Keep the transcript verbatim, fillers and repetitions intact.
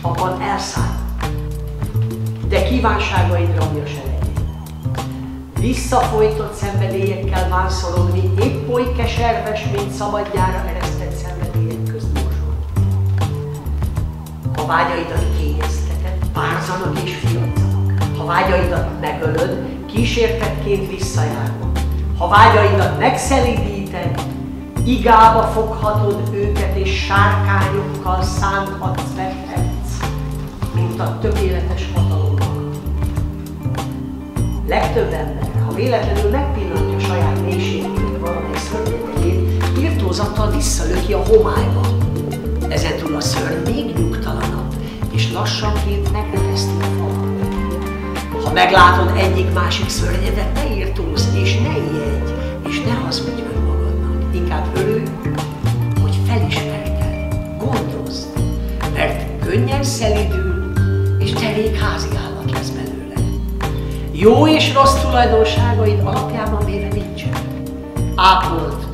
abban elszáll, de kívánságaid rabja se legyél. Visszafolytott szenvedélyekkel vánszorogni, épp oly keserves, mint szabadjára eresztett szenvedélyek közt morzsolni. Ha vágyaidat kényezteted, párzanak és fiatzanak. Ha vágyaidat megölöd, kísértetként visszajárva. Ha vágyaidat megszelídíted, igába foghatod őket, és sárkányokkal szánthatsz vethetsz, mint a tökéletes hatalomnak. Legtöbb ember, ha véletlenül megpillantja saját mélységének valamely szörnyetegét, irtózattal visszalöki a homályba. Ezentúl a szörny még nyugtalanabb, és lassanként megneveszti a falat. Ha meglátod egyik-másik szörnyedet, ne irtózz, és ne ijedj, és ne hazudj meg magadnak. Inkább örülj, hogy felismerted, gondozd, mert könnyen szelídül, és derék házi állat lesz belőle. Jó és rossz tulajdonságaid alapjában véve nincsen. Ápold